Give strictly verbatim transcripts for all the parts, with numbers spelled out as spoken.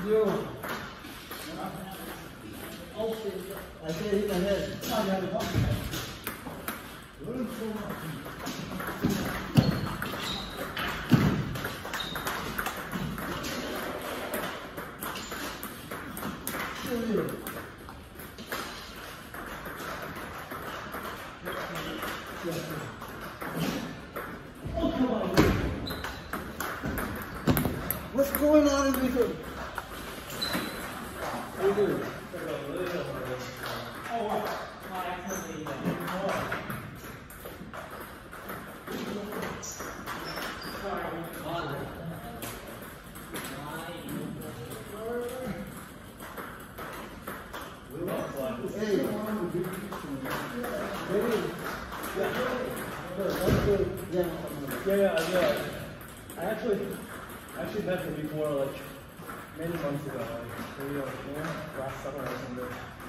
六。I say hit my head. What's going on in between? How you doing? Yeah, yeah, yeah. I actually, actually met him before, like many months ago, like maybe like yeah, last summer or something.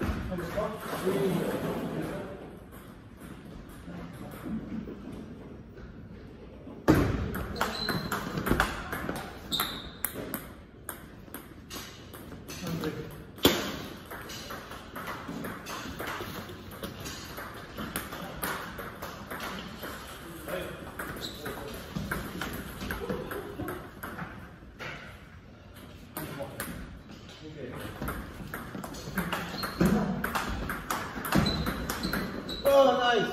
Oh, nice.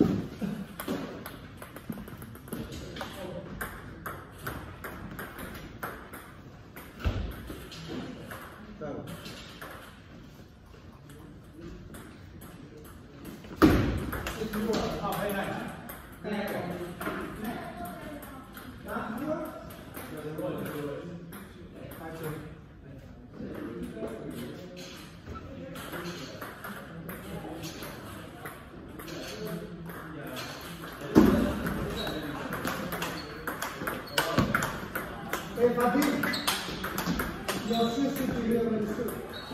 Hey, Fabi, your sister to hear me too.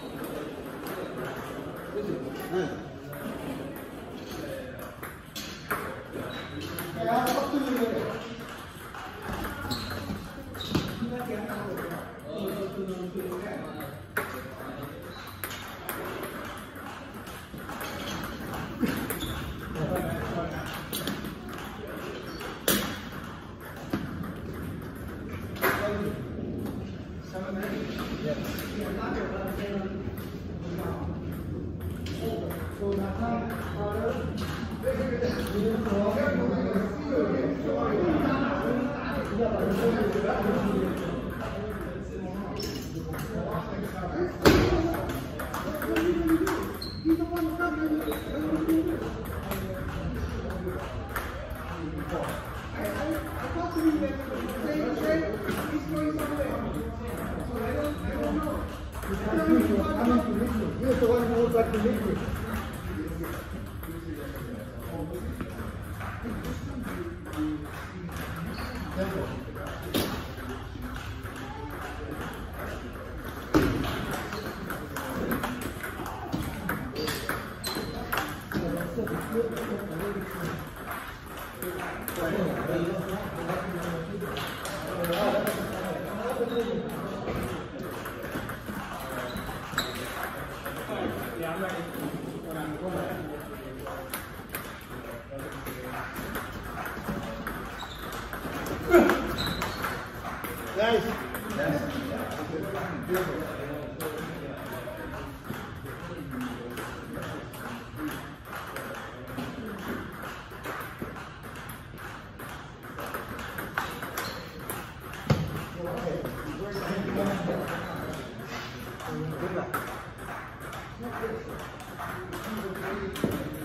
Hey, I'll talk to you later. Here's the one who looks like the liquid. Yeah, I'm ready. When I'm going back. Nice. Yes. Beautiful. Good luck.